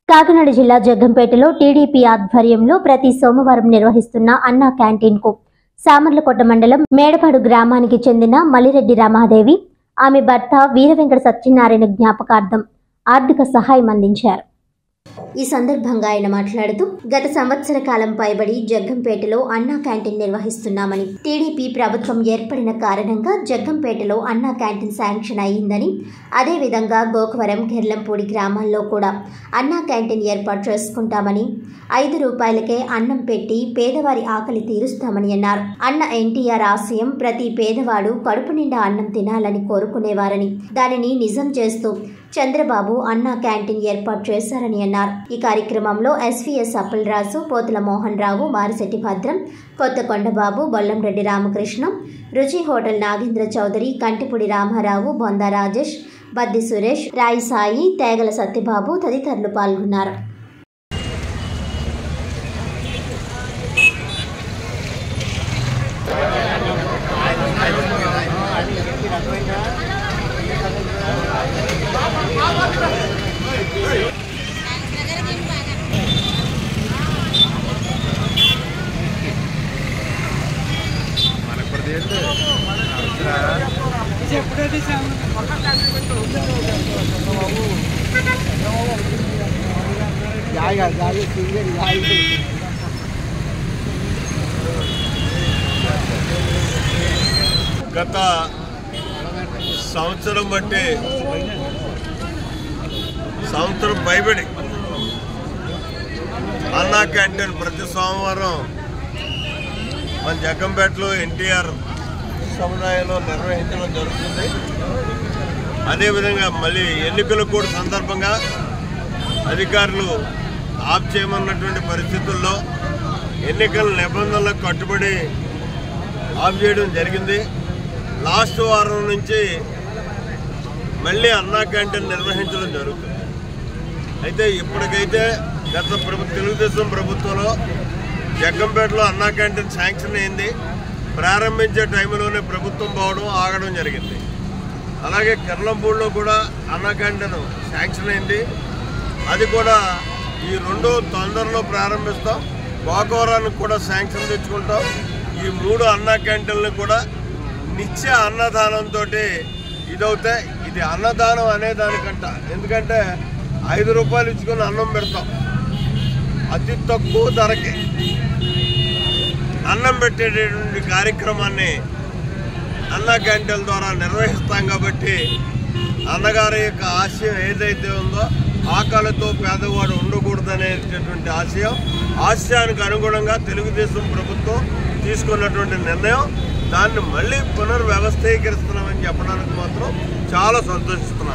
కాకినాడ జిల్లా జగ్గంపేటలో టీడీపీ ఆధ్వర్యంలో ప్రతి సోమవారం నిర్వహిస్తున్న అన్నా క్యాంటీన్ కు సామర్లకోట మండలం మేడపాడు గ్రామానికి చెందిన మల్లిరెడ్డి రమాదేవి ఆమె భర్త వీరవెంకట సత్యనారాయణ జ్ఞాపకార్థం ఆర్థిక సహాయం అందించారు। ఈ సందర్భంగా ఆయన మాట్లాడుతూ గత సంవత్సర కాలం పైబడి జగ్గంపేటలో అన్నా క్యాంటీన్ నిర్వహిస్తున్నామని, టీడీపీ ప్రభుత్వం ఏర్పడిన కారణంగా జగ్గంపేటలో అన్నా క్యాంటీన్ శాంక్షన్ అయ్యిందని, అదేవిధంగా గోకవరం కెర్లంపూడి గ్రామాల్లో కూడా అన్నా క్యాంటీన్ ఏర్పాటు చేసుకుంటామని, 5 రూపాయలకే అన్నం పెట్టి పేదవారి ఆకలి తీరుస్తామని అన్నారు। అన్న ఎన్టీఆర్ ఆశయం ప్రతి పేదవాడు కడుపు నిండా అన్నం తినాలని కోరుకునేవారని, దానిని నిజం చేస్తూ చంద్రబాబు అన్నా క్యాంటీన్ ఏర్పాటు చేశారని అన్నారు। ఈ కార్యక్రమంలో ఎస్వీఎస్ అప్పలరాజు, పోతుల మోహన్ రావు, మారిశెట్టి భద్రం, కొత్తకొండబాబు, బొల్లంరెడ్డి రామకృష్ణ, రుచి హోటల్ నాగేంద్ర చౌదరి, కంటిపూడి రామారావు, బొందా రాజేష్, బద్ది సురేష్, రాయి సాయి, తేగల సత్యబాబు తదితరులు పాల్గొన్నారు। గత సంవత్సరం బట్టి సంవత్సరం పైబడి అన్నా క్యాంటీన్ ప్రతి సోమవారం మన జగ్గంపేటలో ఎన్టీఆర్ సముదాయంలో నిర్వహించడం జరుగుతుంది। అదేవిధంగా మళ్ళీ ఎన్నికల కూడా సందర్భంగా అధికారులు ఆఫ్ చేయమన్నటువంటి పరిస్థితుల్లో ఎన్నికల నిబంధనలకు కట్టుబడి ఆఫ్ చేయడం జరిగింది। లాస్ట్ వారం నుంచి మళ్ళీ అన్నా క్యాంటీన్ నిర్వహించడం జరుగుతుంది। అయితే ఇప్పటికైతే గత తెలుగుదేశం ప్రభుత్వంలో జగ్గంపేటలో అన్నా క్యాంటీన్ శాంక్షన్ అయింది। ప్రారంభించే టైంలోనే ప్రభుత్వం పోవడం ఆగడం జరిగింది। అలాగే కెర్లంపూడిలో కూడా అన్నా క్యాంటీన్ శాంక్షన్ అయింది, అది కూడా ఈ 2 తొందరలో ప్రారంభిస్తాం। గోకవరానికి కూడా శాంక్షన్ తెచ్చుకుంటాం। ఈ 3 అన్నా క్యాంటీన్లు కూడా నిత్య అన్నదానంతో ఇదవుతాయి। ఇది అన్నదానం అనేదానికంట, ఎందుకంటే 5 రూపాయలు ఇచ్చుకొని అన్నం పెడతాం, అతి తక్కువ ధరకి అన్నం పెట్టేటటువంటి కార్యక్రమాన్ని అన్నా క్యాంటీన్ల ద్వారా నిర్వహిస్తాం। కాబట్టి అన్నగారి యొక్క ఆశయం ఏదైతే ఉందో ఆకలితో పేదవాడు ఉండకూడదనేటటువంటి ఆశయానికి అనుగుణంగా తెలుగుదేశం ప్రభుత్వం తీసుకున్నటువంటి నిర్ణయం, దాన్ని మళ్ళీ పునర్వ్యవస్థీకరిస్తున్నామని చెప్పడానికి మాత్రం చాలా సంతోషిస్తున్నాం।